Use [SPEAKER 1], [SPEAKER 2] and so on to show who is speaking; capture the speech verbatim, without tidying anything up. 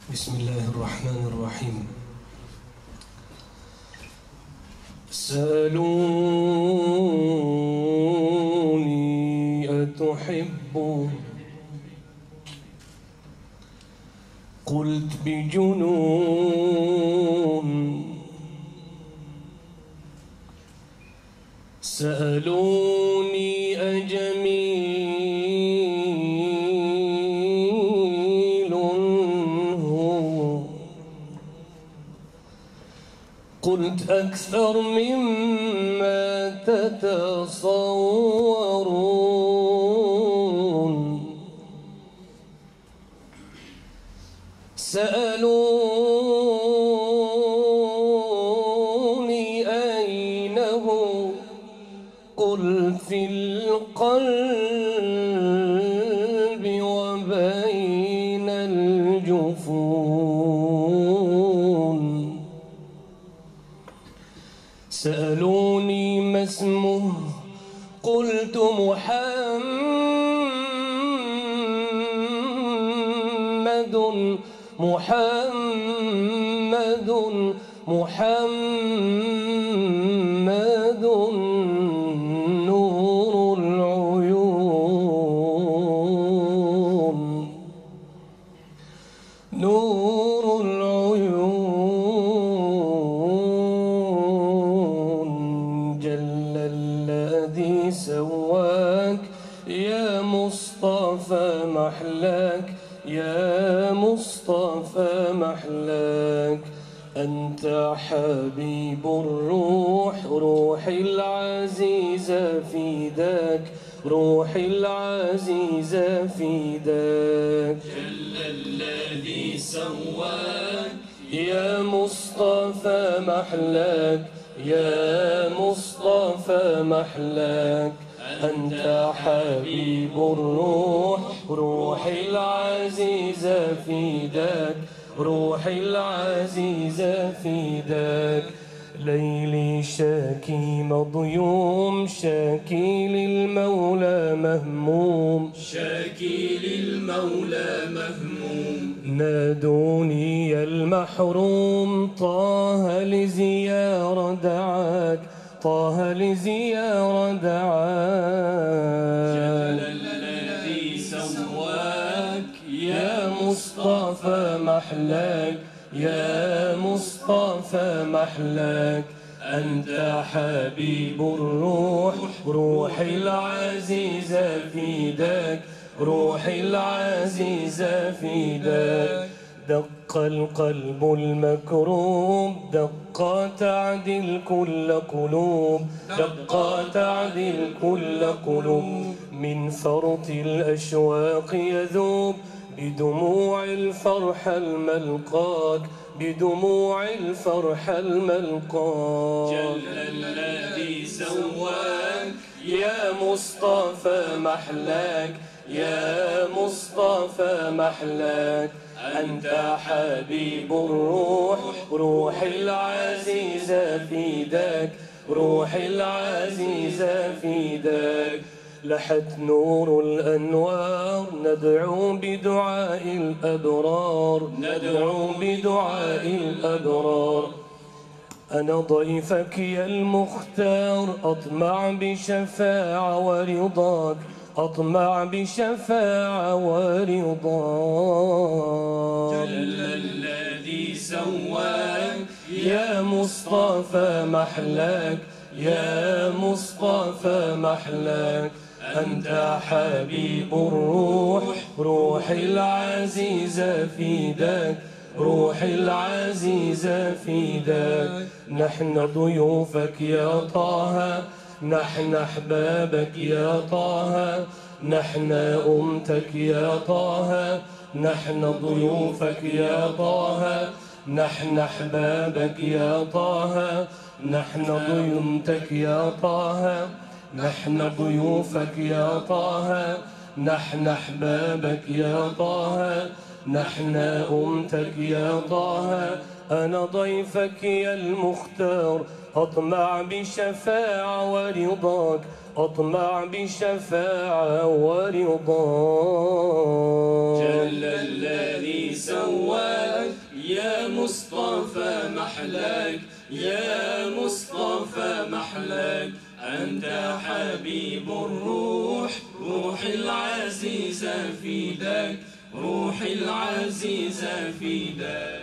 [SPEAKER 1] بسم الله الرحمن الرحيم. سألوني أتحب، قلت بجنون. سألوني أجميل هو، قلت أكثر مما تتصورون. سألوني أين هو، قلت في القلب وبين الجفون. سألوني ما اسمه، قلت محمد محمد محمد نور العيون، نور العيون. جل الذي سواك يا مصطفى محلاك، يا مصطفى محلاك. أنت حبيب الروح، روحي العزيزة فداك، روحي العزيزة فداك.
[SPEAKER 2] جل الذي سواك
[SPEAKER 1] يا مصطفى محلاك، يا مصطفى محلاك. أنت حبيب الروح، روحي العزيزة فداك، روحي العزيزة فداك. ليلي شاكي مضيوم، شاكي للمولى مهموم،
[SPEAKER 2] شاكي للمولى مهموم.
[SPEAKER 1] نادوني يا المحروم، طه لزيارة دعاك، طه لزيارة دعاك.
[SPEAKER 2] جل الذي سواك
[SPEAKER 1] يا مصطفى محلاك، يا مصطفى محلاك. أنت حبيب الروح، روحي العزيزة فداك، روحي العزيزة فداك. دق القلب المكروب، دق تعدل كل قلوب، دق تعدل كل قلوب. من فرط الأشواق يذوب بدموع الفرح الملقاك، بدموع الفرح الملقاك.
[SPEAKER 2] جل الذي سواك
[SPEAKER 1] يا مصطفى محلاك، يا مصطفى محلاك. أنت حبيب الروح، روحي العزيزة فداك، روحي العزيزة فداك. لحت نور الأنوار، ندعو بدعاء الأبرار، ندعو بدعاء الأبرار. أنا ضيفك يا المختار، أطمع بشفاعة ورضاك، أطمع بشفاعة ورضاك.
[SPEAKER 2] جل الذي سواك
[SPEAKER 1] يا مصطفى محلاك، يا مصطفى محلاك. أنت حبيب الروح، روحي العزيزة فداك، روحي العزيزة فداك. نحن ضيوفك يا طه، نحن أحبابك يا طه، نحن أمتك يا طه، نحن ضيوفك يا طه، نحن أحبابك يا طه، نحن ضيوفك يا طه، نحن ضيوفك يا طه، نحن أحبابك يا طه، نحن أمتك يا طه. أنا ضيفك يا المختار، أطمع بالشفاعة ورضاك أطمع بالشفاعة ورضاك.
[SPEAKER 2] جل الذي سواك يا مصطفى محلاك يا مصطفى محلاك أنت حبيب الروح روح العزيزة فداك روح العزيزة فداك.